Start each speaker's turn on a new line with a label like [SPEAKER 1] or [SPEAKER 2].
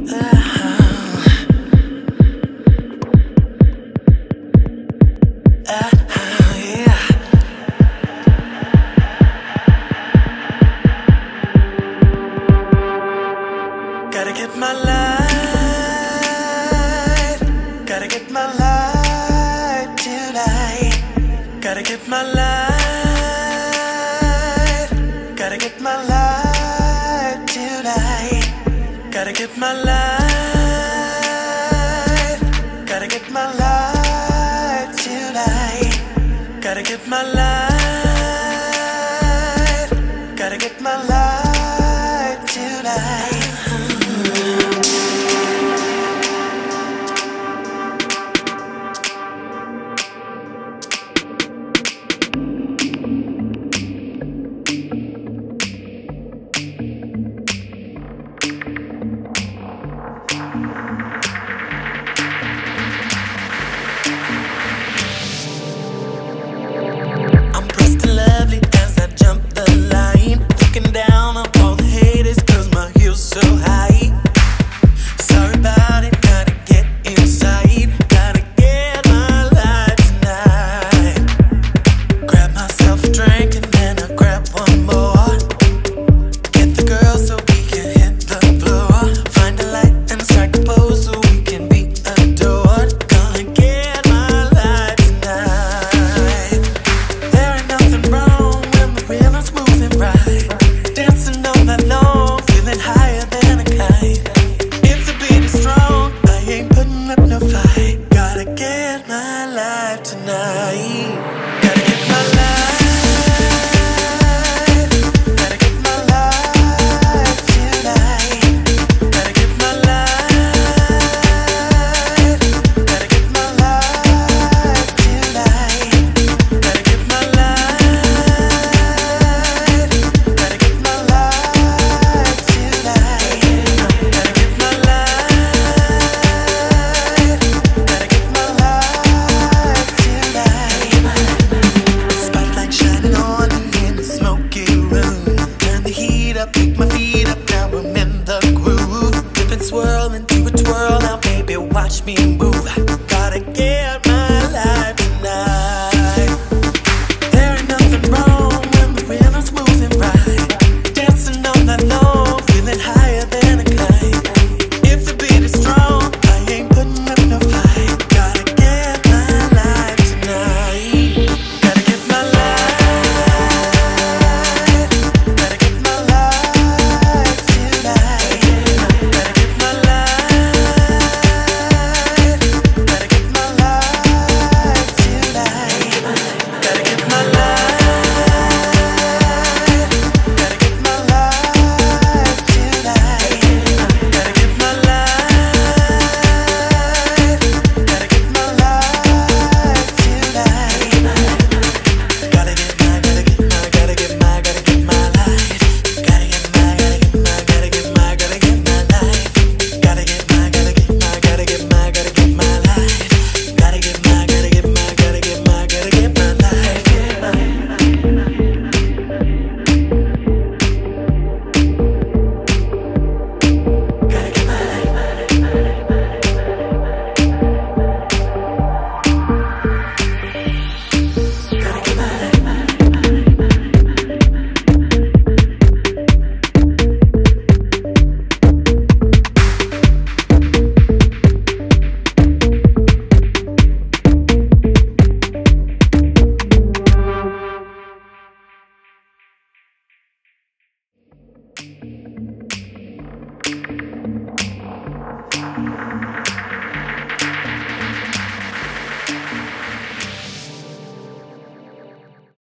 [SPEAKER 1] Gotta get my life, gotta get my life tonight. Gotta get my life, gotta get my life tonight. Gotta get my life, gotta get my life tonight. Gotta get my life, gotta get my life tonight. Pick my feet up, now I'm in the groove. Dip and swirl into a twirl, now baby watch me